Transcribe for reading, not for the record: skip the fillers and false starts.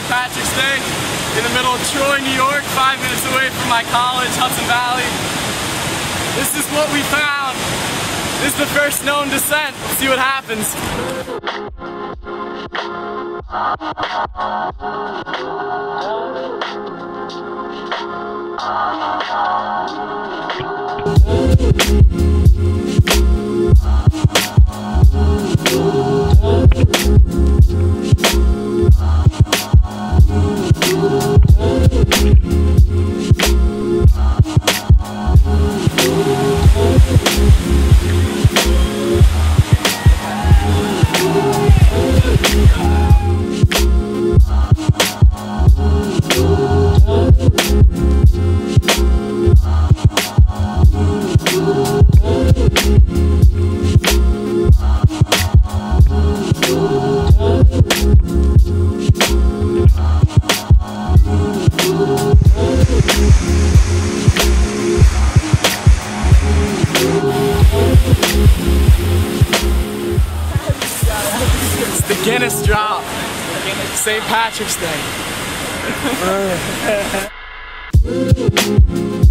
St. Patrick's Day in the middle of Troy, New York, 5 minutes away from my college, Hudson Valley. This is what we found. This is the first known descent. Let's see what happens. It's the Guinness drop. St. Patrick's Day.